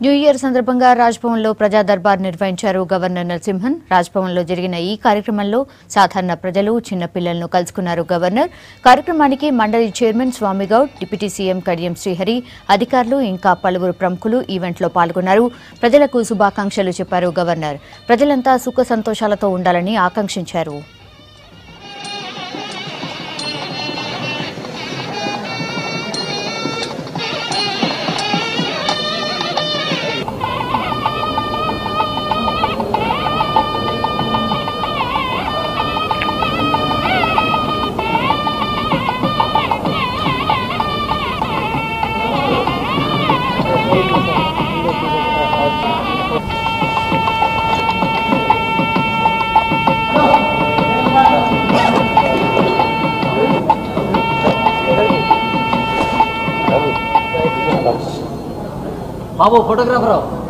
New year సందర్భంగా రాజ్భవన్లో ప్రజా దర్బార్ నిర్వహించారు గవర్నర్ నరసింహన్. రాజ్భవన్లో జరిగిన ఈ కార్యక్రమంలో సాధారణ ప్రజలు, చిన్నపిల్లలను కలుసుకున్నారు గవర్నర్. కార్యక్రమానికి మండలి chairman Swamigoud, deputy CM Kadiyam Srihari, అధికారులు ఇంకా పలువురు ప్రముఖులు ఈవెంట్లో పాల్గొన్నారు. ప్రజలకు శుభాకాంక్షలు చెప్పారు గవర్నర్. ప్రజలంతా సుఖ సంతోషాలతో ఉండాలని ఆకాంక్షించారు. బాబు ఫోటోగ్రాఫర్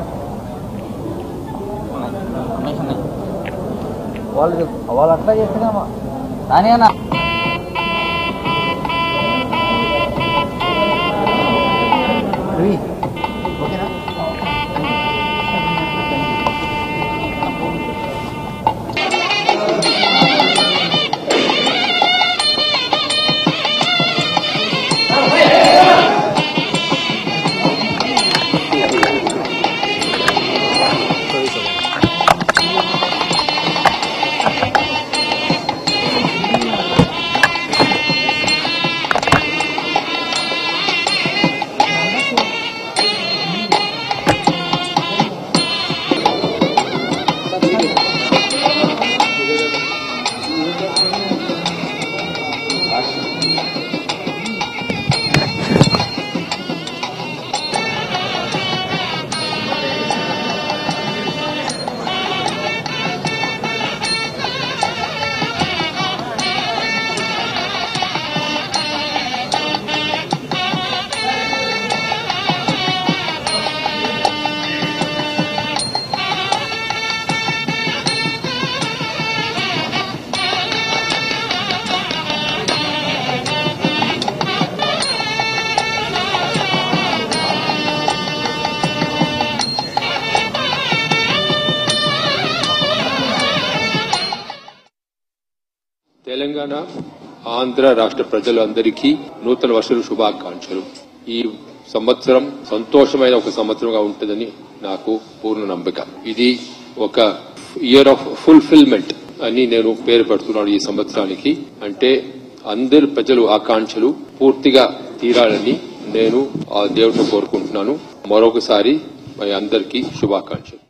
వాళ్ళు అట్లా చేస్తున్నామా కానీ అన్న ఓకేనా. తెలంగాణ, ఆంధ్ర రాష్ట్ర ప్రజలందరికీ నూతన వర్ష శుభాకాంక్షలు. ఈ సంవత్సరం సంతోషమైన ఒక సంవత్సరంగా ఉంటుందని నాకు పూర్ణ నమ్మక. ఇది ఒక ఇయర్ ఆఫ్ ఫుల్ఫిల్మెంట్ అని నేను పేరు పెడుతున్నాను ఈ సంవత్సరానికి. అంటే అందరి ప్రజలు ఆకాంక్షలు పూర్తిగా తీరాలని నేను ఆ దేవుడిని కోరుకుంటున్నాను. మరొకసారి అందరికీ శుభాకాంక్షలు.